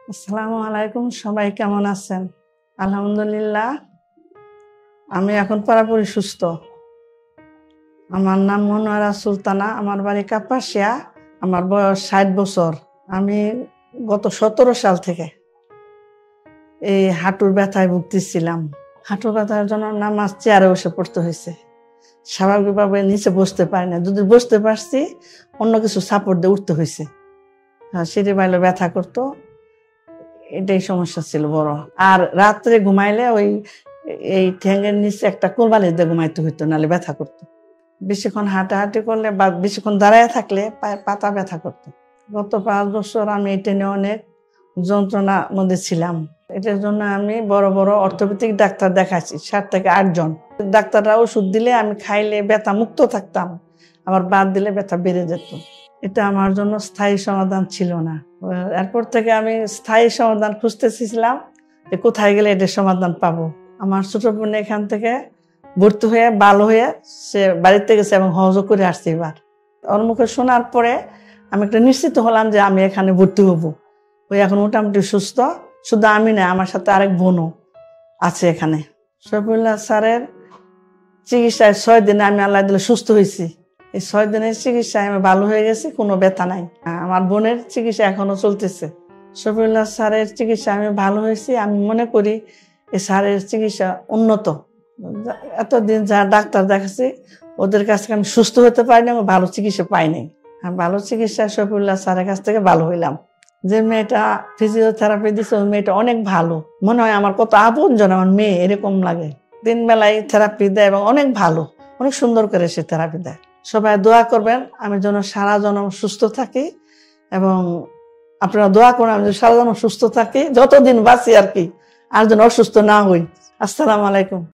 আসসালামু আলাইকুম, সবাই কেমন আছেন? আলহামদুলিল্লাহ, আমি এখন পুরোপুরি সুস্থ। আমার নাম মনোয়ারা সুলতানা, আমার বাড়ি কাপাসিয়া, আমার বয়স 60 বছর। আমি গত 17 সাল থেকে এই হাঁটুর ব্যথায় ভুগতেছিলাম। হাঁটুর ব্যথার জন্য নামাজ চেয়ারে বসে পড়তে হয়েছে। স্বাভাবিকভাবে নিচে বসতে পারি না, যদি বসতে পারছি অন্য কিছু সাপোর্ট দিয়ে উঠতে হয়েছে। সিঁড়ি বাইলে ব্যথা করতো, এটাই সমস্যা ছিল বড়। আর রাত্রে ঘুমাইলে এই ঠ্যাঙ্গের নিচে একটা কোলবালিশ দিয়ে ঘুমাইতে হইতো, নাহলে ব্যথা করতো। বেশিক্ষণ হাঁটাহাঁটি করলে বা বেশিক্ষণ দাঁড়ায় থাকলে পায়ের পাতা ব্যথা করতো। গত 5 বছর আমি এটা নিয়ে অনেক যন্ত্রণার মধ্যে ছিলাম। এটার জন্য আমি বড় বড় অর্থোপেডিক ডাক্তার দেখাইছি, 7 থেকে 8 জন। ডাক্তাররা ওষুধ দিলে আমি খাইলে ব্যথা মুক্ত থাকতাম, আবার বাদ দিলে ব্যথা বেড়ে যেত। এটা আমার জন্য স্থায়ী সমাধান ছিল না। এরপর থেকে আমি স্থায়ী সমাধান খুঁজতেছিলাম যে কোথায় গেলে এটার সমাধান পাবো। আমার ছোট বোন এখান থেকে ভর্তি হয়ে ভালো হয়ে সে বাড়িতে গেছে এবং হজও করে আসছে। এবার ওর মুখে শোনার পরে আমি একটা নিশ্চিত হলাম যে আমি এখানে ভর্তি হবো। ওই এখন মোটামুটি সুস্থ। শুধু আমি না, আমার সাথে আরেক বোনও আছে এখানে। শফিউল্লাহ স্যারের চিকিৎসায় 6 দিনে আমি আল্লাহ দিলে সুস্থ হয়েছি। এই 6 দিনের চিকিৎসায় আমি ভালো হয়ে গেছি, কোনো ব্যথা নাই। আমার বোনের চিকিৎসা এখনো চলতেছে। শফিউল্লাহ স্যারের চিকিৎসা আমি ভালো হয়েছি। আমি মনে করি এই স্যারের চিকিৎসা উন্নত। এতদিন যা ডাক্তার দেখাচ্ছি ওদের কাছ থেকে আমি সুস্থ হতে পারিনি, আমি ভালো চিকিৎসা পাইনি। ভালো চিকিৎসা শফিউল্লাহ স্যারের কাছ থেকে ভালো হইলাম। যে মেয়েটা ফিজিওথেরাপি দিচ্ছে ওই মেয়েটা অনেক ভালো। মনে হয় আমার কত আপনজন, আমার মেয়ে এরকম লাগে। 3 বেলায় থেরাপি দেয় এবং অনেক ভালো, অনেক সুন্দর করে সে থেরাপি দেয়। সবাই দোয়া করবেন আমি যেন সারা জনম সুস্থ থাকি, এবং আপনারা দোয়া করুন আমি সারা জনম সুস্থ থাকি, যতদিন বাঁচি আর কি, আর যেন অসুস্থ না হই। আসসালামু আলাইকুম।